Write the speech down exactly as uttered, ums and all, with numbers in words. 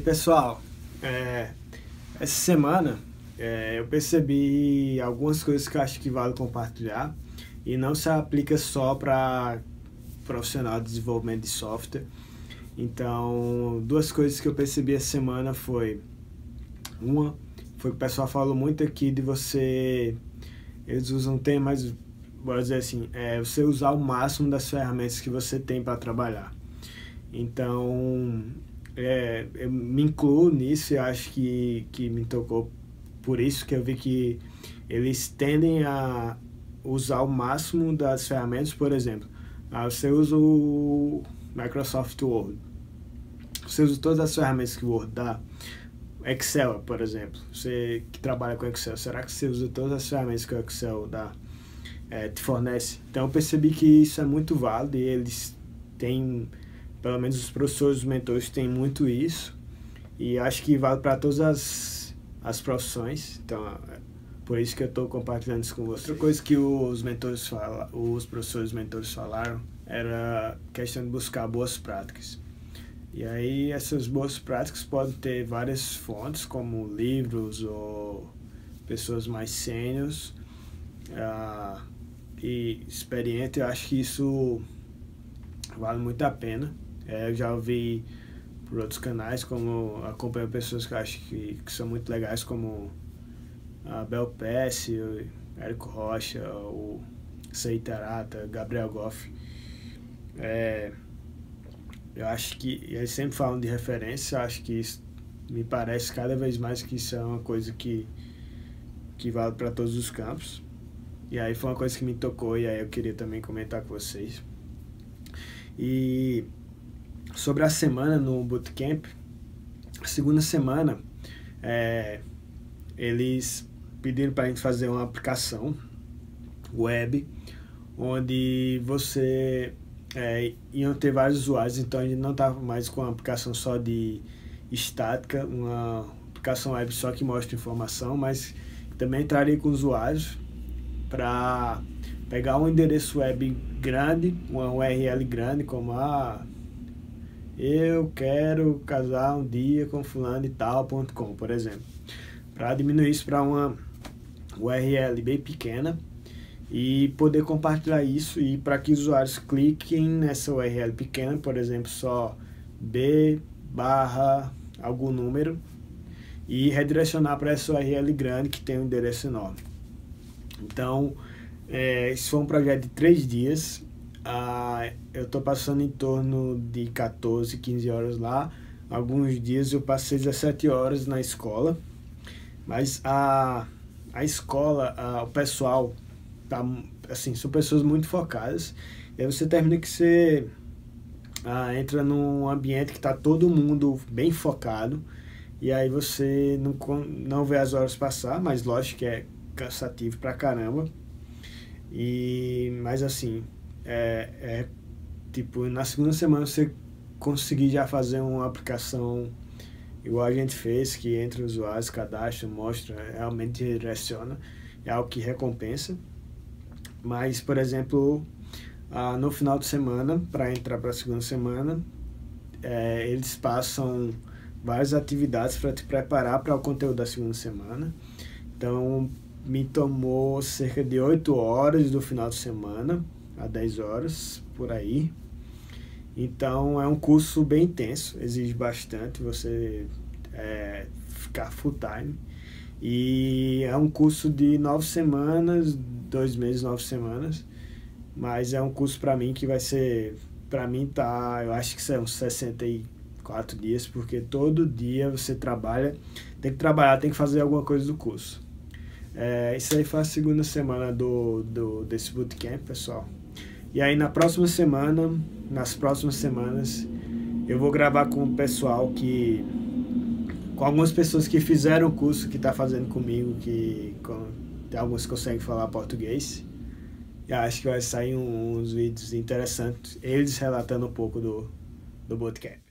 pessoal, é, essa semana é, eu percebi algumas coisas que eu acho que vale compartilhar e não se aplica só para profissional de desenvolvimento de software. Então, duas coisas que eu percebi essa semana foi uma, foi que o pessoal falou muito aqui de você, eles usam termo, mas bora dizer assim, é você usar o máximo das ferramentas que você tem para trabalhar. Então, é, eu me incluo nisso e acho que, que me tocou por isso que eu vi que eles tendem a usar o máximo das ferramentas. Por exemplo, ah, você usa o Microsoft Word, você usa todas as ferramentas que o Word dá. Excel, por exemplo, você que trabalha com Excel, será que você usa todas as ferramentas que o Excel dá, é, te fornece? Então eu percebi que isso é muito válido e eles têm, pelo menos os professores, os mentores têm muito isso, e acho que vale para todas as, as profissões. Então é por isso que eu estou compartilhando isso com vocês. Outra coisa que os mentores fala, os professores mentores falaram era a questão de buscar boas práticas. E aí essas boas práticas podem ter várias fontes, como livros ou pessoas mais sêniores uh, e experientes. Eu acho que isso vale muito a pena. É, eu já ouvi por outros canais, como acompanho pessoas que eu acho que, que são muito legais, como a Bel Pesce, o Érico Rocha, o Seitarata, Gabriel Goff. É, eu acho que eles sempre falam de referência. Eu acho que isso me parece cada vez mais que isso é uma coisa que, que vale para todos os campos. E aí foi uma coisa que me tocou e aí eu queria também comentar com vocês. E sobre a semana no Bootcamp, a segunda semana, é, eles pediram para a gente fazer uma aplicação web, onde você é, iam ter vários usuários. Então a gente não estava mais com uma aplicação só de estática, uma aplicação web só que mostra informação, mas também entraria com usuários para pegar um endereço web grande, uma U R L grande, como a eu quero casar um dia com fulano e tal ponto com, por exemplo, para diminuir isso para uma U R L bem pequena e poder compartilhar isso, e para que os usuários cliquem nessa U R L pequena, por exemplo, só b barra algum número, e redirecionar para essa U R L grande que tem um endereço enorme. Então, é, esse foi um projeto de três dias. Ah, eu estou passando em torno de quatorze, quinze horas lá. Alguns dias eu passei dezessete horas na escola, mas a, a escola, a, o pessoal, tá, assim, são pessoas muito focadas. E aí você termina que você ah, entra num ambiente que está todo mundo bem focado, e aí você não, não vê as horas passar, mas lógico que é cansativo pra caramba. E, mas assim, é, é tipo, na segunda semana você conseguir já fazer uma aplicação igual a gente fez, que entra os usuários, cadastra, mostra, realmente direciona, é algo que recompensa. Mas, por exemplo, ah, no final de semana, para entrar para a segunda semana, é, eles passam várias atividades para te preparar para o conteúdo da segunda semana. Então, me tomou cerca de oito horas do final de semana a dez horas, por aí. Então é um curso bem intenso, exige bastante você é, ficar full time. E é um curso de nove semanas, dois meses, nove semanas. Mas é um curso para mim que vai ser, para mim tá, eu acho que são sessenta e quatro dias, porque todo dia você trabalha, tem que trabalhar, tem que fazer alguma coisa do curso. É, isso aí foi a segunda semana do, do, desse bootcamp, pessoal. E aí na próxima semana, nas próximas semanas, eu vou gravar com o pessoal que, com algumas pessoas que fizeram o curso, que está fazendo comigo, que com, tem alguns que conseguem falar português. E acho que vai sair uns vídeos interessantes, eles relatando um pouco do, do bootcamp.